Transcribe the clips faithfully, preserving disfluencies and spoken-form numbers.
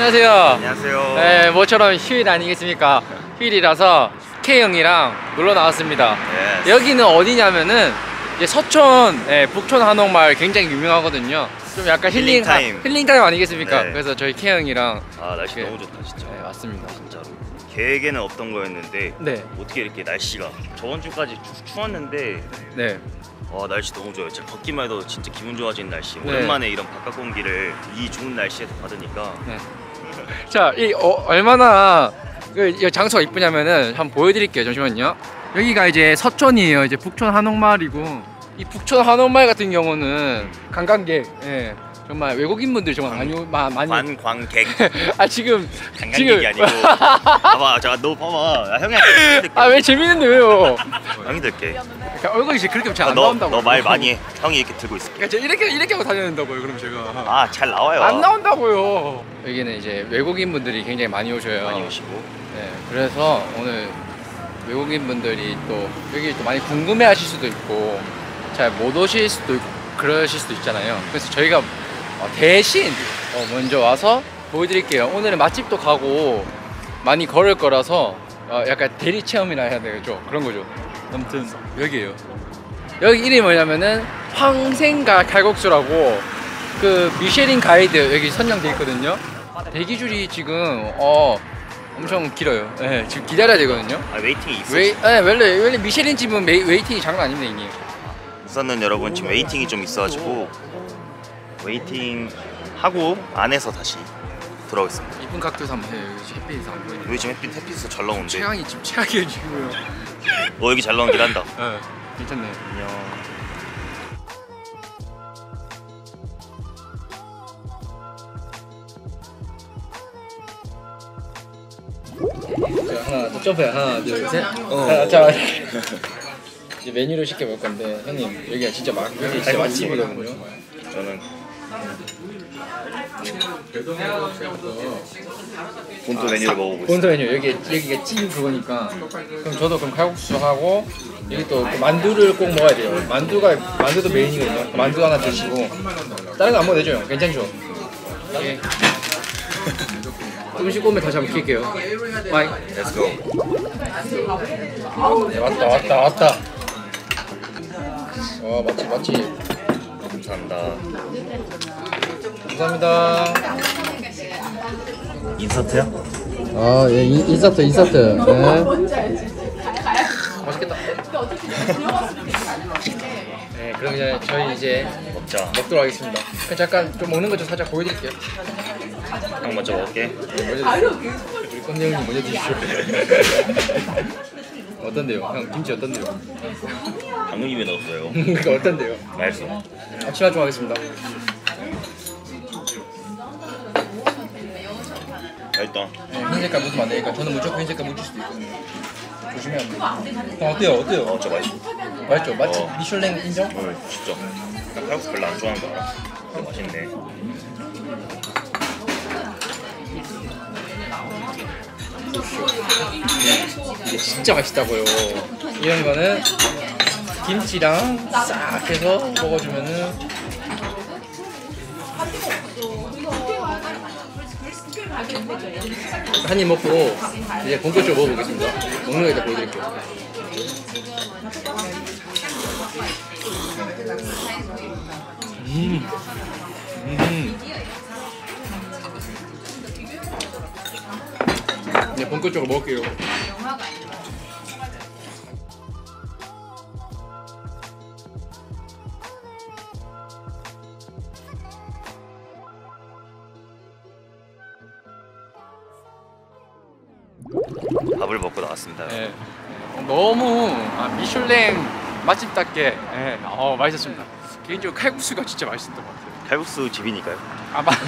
안녕하세요. 안녕하세요. 네, 뭐처럼 휴일 아니겠습니까? 휴일이라서 K형이랑 놀러 나왔습니다. Yes. 여기는 어디냐면은 이제 서촌, 네, 북촌 한옥마을 굉장히 유명하거든요. 좀 약간 힐링, 힐링 타임. 힐링 타임 아니겠습니까? 네. 그래서 저희 K형이랑 아 날씨 네. 너무 좋다 진짜. 네, 맞습니다. 진짜로. 계획에는 없던 거였는데 네, 어떻게 이렇게 날씨가 저번 주까지 추, 추웠는데 네, 와 날씨 너무 좋아요. 진짜 걷기만 해도 진짜 기분 좋아지는 날씨. 네. 오랜만에 이런 바깥 공기를 이 좋은 날씨에서 받으니까 네. 자, 이 어, 얼마나 그, 이 장소가 이쁘냐면은 한번 보여드릴게요. 잠시만요. 여기가 이제 서촌이에요. 이제 북촌 한옥마을이고 이 북촌 한옥마을 같은 경우는 관광객, 예, 정말 외국인분들이 정말 많이 오- 마, 많이 관광객 아 지금 관광객이 아니고 봐봐 자 너 봐봐 야, 형이한테 들게. 아 왜 재밌는데 왜요? 형이 들게. 그러니까 얼굴이 이제 그렇게 잘 안 너 나온다고. 너 말 많이 해. 형이 이렇게 들고 있을게. 그러니까 제가 이렇게 이렇게 하고 다녀야 된다고요. 그럼 제가 아 잘 나와요. 안 나온다고요. 여기는 이제 외국인분들이 굉장히 많이 오셔요. 많이 오시고. 네, 그래서 오늘 외국인분들이 또 여기 또 많이 궁금해하실 수도 있고 잘 못 오실 수도 있고 그러실 수도 있잖아요. 그래서 저희가 어, 대신 어, 먼저 와서 보여드릴게요. 오늘은 맛집도 가고 많이 걸을 거라서 어, 약간 대리 체험이라 해야 되겠죠. 그런 거죠. 아무튼 여기에요. 여기 이름이 뭐냐면은 황생가 칼국수라고 그 미쉐린 가이드 여기 선정돼 있거든요. 대기줄이 지금 어 엄청 길어요. 네, 지금 기다려야 되거든요. 아 웨이팅이 있어. 웨이, 네, 원래 원래 미쉐린 집은 메이, 웨이팅이 장난 아닙니다, 이게. 우선은 여러분 지금 웨이팅이 좀 있어가지고 웨이팅 하고 안에서 다시 돌아오겠습니다. 이쁜 각도에서 한번 해요. 여기 햇빛에서 안 보이네. 여기 지금 햇빛 햇빛에서 잘 나오는데. 최악이 지금 최악이에요 지금. 어 여기 잘 나오긴 한다. 네, 괜찮네. 안녕. 자, 하나, 또 점프해. 하나, 둘, 셋. 어. 자, 이제 메뉴를 시켜볼 건데 형님 여기가 진짜 맛, 여기 진짜 맛집이거든요. 저는 본토 메뉴를 먹어보고 있어요. 본토 메뉴 여기 여기가 찐 그거니까. 그럼 저도 그럼 칼국수 하고 여기 또, 또 만두를 꼭 먹어야 돼요. 만두가 만두도 메인이거든요. 만두 하나 드시고 다른 거 안 먹어도 되죠, 형? 괜찮죠? 예. 음식 오면 다시 한번 킬게요. 바이. Let's go. 네, 왔다 왔다 왔다. 와 맛집 맛집. 감사합니다. 감사합니다. 인서트야? 아, 예, 인, 인서트, 인서트. 네. 맛있겠다. 네, 그럼 이제 저희 이제 먹자. 먹도록 하겠습니다. 그럼 잠깐 좀 먹는 거 좀 살짝 보여드릴게요. 형 먼저 먹을게. 먼저 드세요. 우리 꼰대 형님 먼저 드십시오. 어떤데요? 형 김치 어떤데요? 당근 입에 넣었어요. 그러니까 어떤데요? 맛있어. 앞치마 좀 하겠습니다. 맛있다. 네, 흰 색깔 묻으면 안 되니까 저는 무조건 흰 색깔 묻을 수도 있거든요. 조심해야 합니다. 형 어때요? 어때요? 어, 진짜 맛있어. 맛있죠? 맛집 어. 미슐랭 인정? 어, 진짜. 나 칼국수 별로 안 좋아하는 거 알아? 근데 맛있네. 이게 진짜 맛있다고요. 이런 거는 김치랑 싹 해서 먹어주면은 한 입 먹고 이제 본격적으로 먹어보겠습니다. 먹는 거 이따 보여드릴게요. 음, 음. 네, 본격적으로 먹을게요. 밥을 먹고 나왔습니다. 네. 너무 아, 미슐랭 맛집답게 네. 어, 맛있었습니다. 개인적으로 칼국수가 진짜 맛있었던 것 같아요. 칼국수 집이니까요. 아, 맞...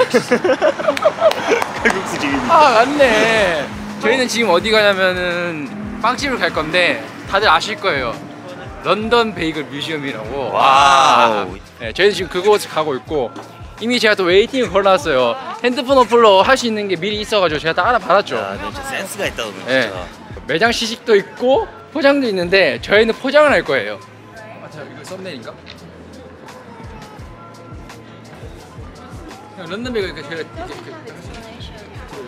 칼국수 집이니까. 아 맞네. 저희는 지금 어디 가냐면은 빵집을 갈 건데 다들 아실 거예요. 런던 베이글 뮤지엄이라고. 와우. 네, 저희는 지금 그곳을 가고 있고 이미 제가 또 웨이팅을 걸어놨어요. 핸드폰 어플로 할 수 있는 게 미리 있어가지고 제가 다 알아받았죠. 야, 너 진짜 센스가 있다 너 진짜. 네. 매장 시식도 있고 포장도 있는데 저희는 포장을 할 거예요. 맞아, 이거 썸네일인가? 런던 베이글 제가 이렇게, 이렇게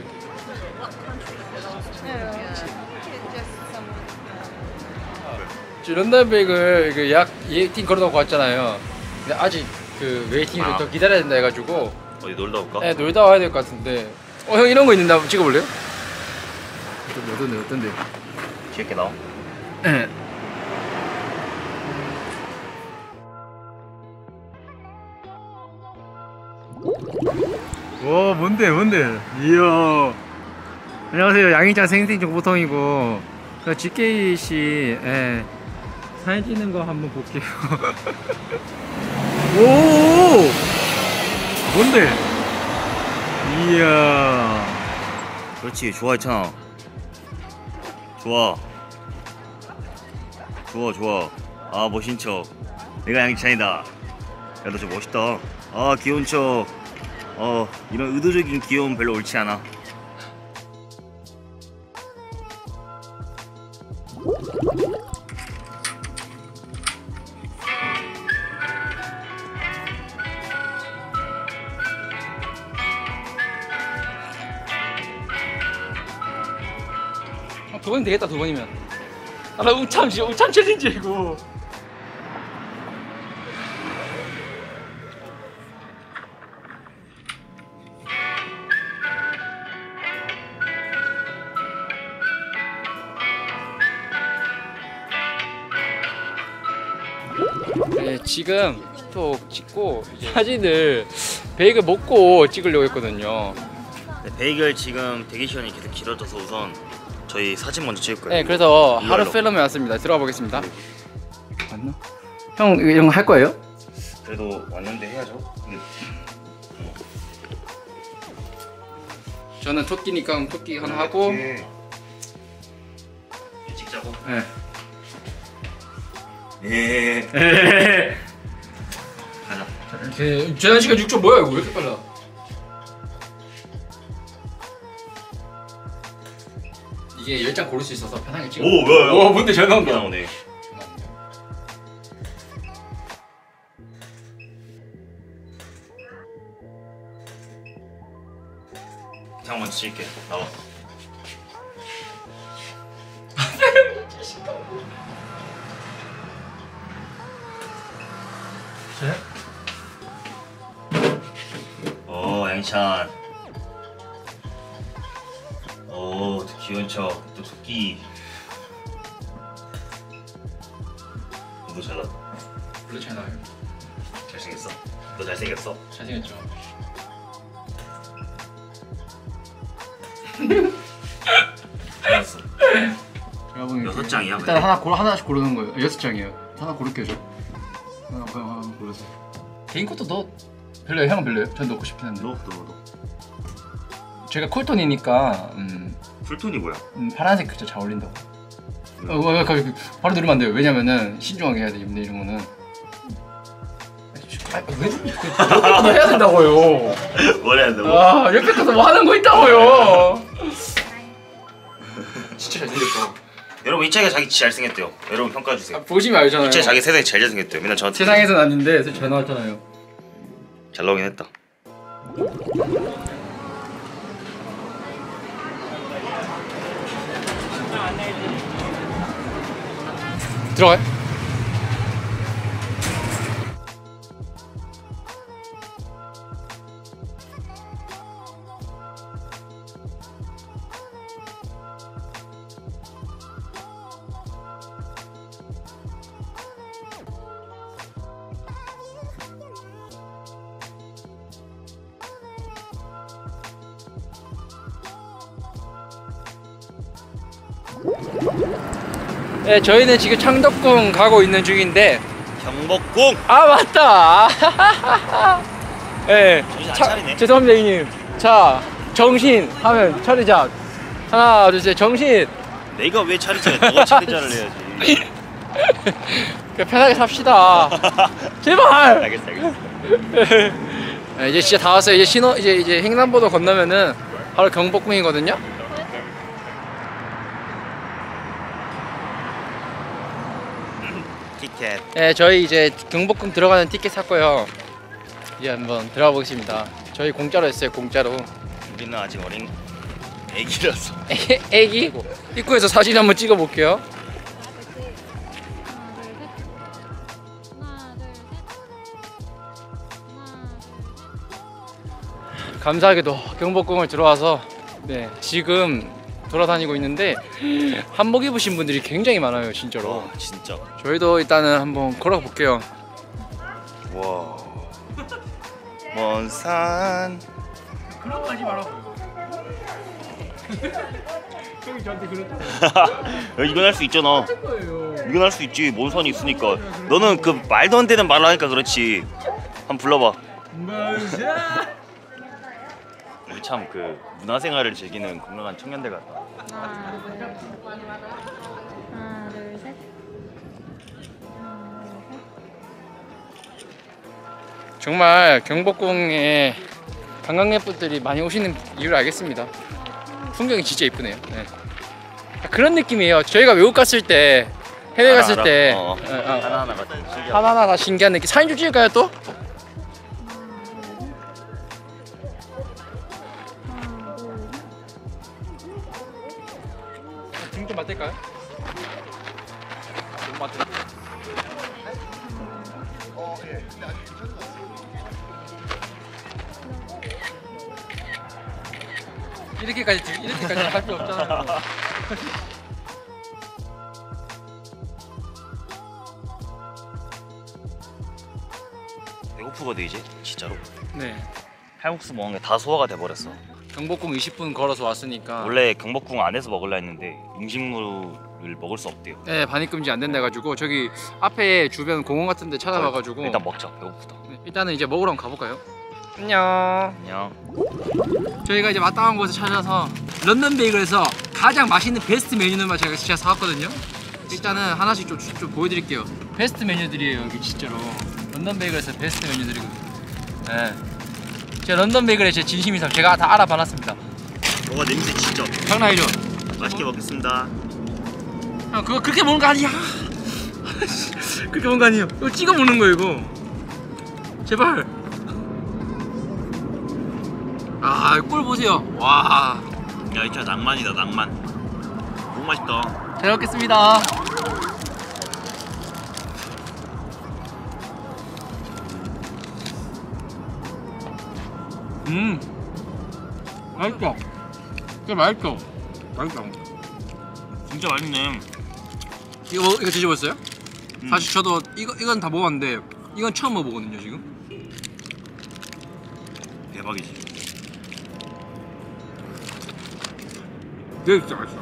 저 런던 베이글 그 예약 예팅 걸어놓고 왔잖아요. 근데 아직 그 웨이팅을 아. 더 기다려야 된다 해가지고 어디 놀다 올까? 네, 놀다 와야 될 것 같은데. 어, 형 이런 거 있는데 한번 찍어볼래요? 어떤데 어떤데 어떤데? 귀엽게 나와. 네. 오 뭔데 뭔데? 이야. 안녕하세요. 양이장 생생 정보통이고 그 지케이 씨 예. 사진 찍는 거 한번 볼게요. 오 뭔데? 이야. 그렇지, 좋아했잖아. 좋아. 좋아, 좋아. 아, 멋진 척. 내가 양희찬이다. 야, 너 진짜 멋있다. 아, 귀여운 척. 어, 이런 의도적인 귀여움 별로 옳지 않아. 두 번이면 되겠다. 두 번이면. 아, 나 우참 진짜 우참 챌린지 이거. 네, 지금 또 찍고 이제 사진을 베이글 먹고 찍으려고 했거든요. 네, 베이글 지금 대기 시간이 계속 길어져서 우선 저희 사진 먼저 찍을 거예요. 네, 그래서 이걸로. 하루 필름에 왔습니다. 들어가 보겠습니다. 맞나? 형 이런 거 할 거예요? 그래도 왔는데 해야죠. 근데 저는 토끼니까 토끼 하나 하고. 이렇게 찍자고. 네. 예. 가자. 이렇게 제한 시간 육 점 뭐야 이거 왜 이렇게 빨라? 이게 열 장 고를 수 있어서 편하게 찍어. 오, 뭐야? 오, 뭔데 잘 나온다. 나오네. 잠깐만 찍을게. 나와. 오, 양희찬. 오, 또 귀여운 척. 또 토끼. 너도 잘 나왔다. 원래 잘 나와요. 잘생겼어. 너 잘생겼어. 잘생겼죠. 잘났어. 제가 보기엔 여섯 장이야, 일단 근데? 하나 고르 하나씩 고르는 거예요. 여섯 장이에요. 하나 고를게요 저. 하나 그냥 하나 고르세요. 개인 것도 너 별로예요. 형은 별로예요. 전 넣고 싶긴 한데. 너, 너, 너. 제가 쿨톤이니까 음, 풀톤이 뭐야? 음 파란색 글자 잘 어울린다고. 어, 어, 어, 그, 바로 누르면 안 돼요. 왜냐면은 신중하게 해야 돼요. 근데 이런 거는. 아, 왜 옆에 해야 된다고요. 뭘 해야 된다고? 아, 옆에 가서 뭐 하는 거 있다고요. 진짜 잘생겼어. 여러분 이차가 자기 잘생겼대요. 여러분 평가해 주세요. 아, 보시면 알잖아요. 이차 자기 세상에 제일 잘생겼대요. 맨날 저한테. 세상에선 아닌데 잘 나왔잖아요. 잘 나오긴 했다. 들어가요? 네, 저희는 지금 창덕궁 가고 있는 중인데. 경복궁. 아 맞다. 예. 정신 안 차- 차리네. 죄송합니다 형님. 자 정신 하면 차리자. 하나 둘 셋 정신. 내가 왜 차리자? 너가 차리자를 해야지. 그냥 편하게 삽시다. 제발. 알겠어, 알겠어. 예, 이제 진짜 다 왔어요. 이제 신호 이제 이제 횡단보도 건너면은 바로 경복궁이거든요. 티켓. 예, 저희 이제 경복궁 들어가는 티켓 샀고요. 이제 한번 들어가 보겠습니다. 저희 공짜로 했어요. 공짜로. 우리는 아직 어린. 애기라서. 애, 애기? 입구에서 사진 한번 찍어 볼게요. 감사하게도 경복궁을 들어와서 네, 지금 돌아다니고 있는데 한복 입으신 분들이 굉장히 많아요, 진짜로. 와, 진짜. 저희도 일단은 한번 걸어 볼게요. 와. 먼 산. 그런 거 하지 말라고요. 형이 저한테 그랬잖아요. 야, 이건 할 수 있잖아. 이건 할 수 있지. 뭔 산이 있으니까. 너는 그 말도 안 되는 말을 하니까 그렇지. 한번 불러봐. 우리 참 그 문화생활을 즐기는 건강한 청년들 같다. 하나, 둘, 셋. 하나, 둘, 셋. 하나, 둘, 셋. 정말 경복궁에 관광객분들이 많이 오시는 이유를 알겠습니다. 풍경이 진짜 이쁘네요. 네. 그런 느낌이에요. 저희가 외국 갔을 때, 해외 갔을 하나, 때 어. 어, 어. 하나하나 같은 신기하다. 하나하나 다 신기한 느낌. 사진 좀 찍을까요 또? 등 좀 맞댈까요? 좀 맞대. 이렇게까지 들- 이렇게까지 할 필요 없잖아요. 배고프거든 이제 진짜로. 네. 칼국수 먹은 게 다 소화가 돼 버렸어. 경복궁 이십 분 걸어서 왔으니까 원래 경복궁 안에서 먹으려 했는데 음식물을 먹을 수 없대요. 네, 반입금지 안 된다 가지고 저기 앞에 주변 공원 같은 데 찾아봐 가지고 일단 먹자. 배고프다. 네, 일단은 이제 먹으러 한번 가볼까요? 안녕. 안녕. 저희가 이제 마땅한 곳을 찾아서 런던 베이글에서 가장 맛있는 베스트 메뉴는 제가 진짜 사왔거든요. 일단은 하나씩 좀, 좀 보여드릴게요. 베스트 메뉴들이에요 여기 진짜로. 런던 베이글에서 베스트 메뉴들이거든요. 네. 제가 런던 베이글에 제 진심이서 제가 다 알아봐놨습니다. 뭐가 냄새 진짜. 장난 아니죠? 맛있게 먹겠습니다. 형 그거 그렇게 먹는 거 아니야. 그렇게 먹는 거 아니에요. 이거 찍어 먹는 거예요 이거. 제발. 아, 꿀 보세요. 와. 야, 진짜 낭만이다 낭만. 너무 맛있다. 잘 먹겠습니다. 음, 맛있어. 진짜 맛있어. 맛있다. 진짜 맛있네. 이거 먹- 이거 드셔보셨어요? 음. 사실 저도 이거 이건 다 먹었는데 이건 처음 먹어보거든요 지금. 대박이지. 되게 진짜 맛있어.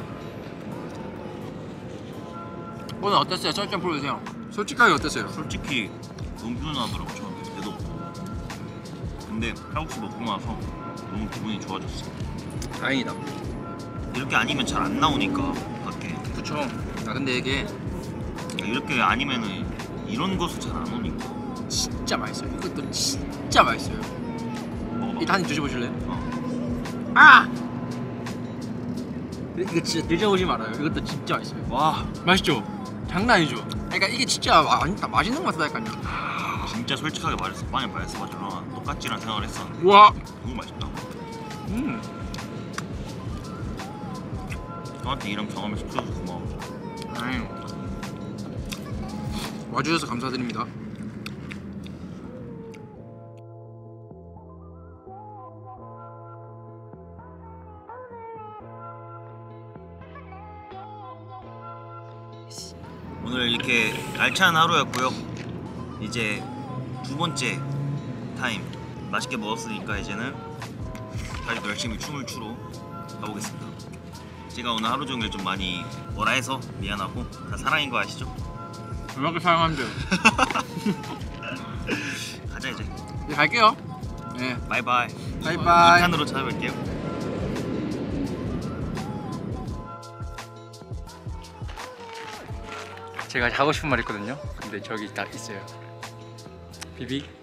오늘 어땠어요? 썰점 풀어주세요. 솔직하게 어땠어요? 솔직히 너무 편안하더라고 저한테. 배도 고프고. 근데 칼국수 먹고 나서 너무 기분이 좋아졌어. 다행이다. 이렇게 아니면 잘 안 나오니까 밖에. 그쵸. 아 근데 이게 이렇게 아니면은 이런 곳은 잘 안 오니까. 진짜 맛있어요. 이것도 진짜 맛있어요. 먹어봐. 일단 한입 드셔보실래요? 어. 아! 이거 진짜 드셔보지 말아요. 이것도 진짜 맛있어요. 와, 맛있죠? 장난 아니죠? 그러니까 이게 진짜 마, 맛있는 것 같다니까요. 진짜 솔직하게 말했어. 많이 말했어가지고 똑같지란 생각을 했었는데 우와. 너무 맛있다. 음. 저한테 이런 경험을 시켜줘서 고마워. 아유. 와주셔서 감사드립니다. 오늘 이렇게 알찬 하루였고요. 이제 두 번째 타임 맛있게 먹었으니까 이제는 다시 열심히 춤을 추러 가보겠습니다. 제가 오늘 하루 종일 좀 많이 뭐라 해서 미안하고 다 사랑인 거 아시죠? 얼마나 사랑한대요. 가자 이제. 이제 갈게요. 네. 바이바이. 바이바이. 이 탄으로 찾아뵐게요. 제가 하고 싶은 말 있거든요. 근데 저기 딱 있어요. 비비.